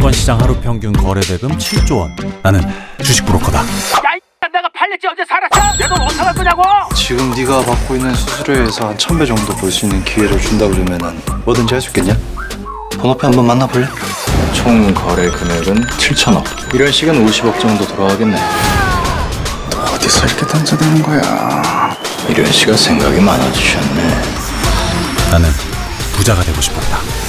증권시장 하루 평균 거래대금 7조 원. 나는 주식 브로커다. 야, 내가 팔렸지 언제 살았어? 내 돈 어디서 갈 거냐고? 지금 네가 받고 있는 수수료에서 한 1,000배 정도 벌 수 있는 기회를 준다 그러면은 뭐든지 할 수 있겠냐? 번호표 한번 만나볼래? 총 거래 금액은 7천억. 이런 식은 50억 정도 돌아가겠네. 어디서 이렇게 던져대는 거야? 이런 씨가 생각이 많아지셨네. 나는 부자가 되고 싶었다.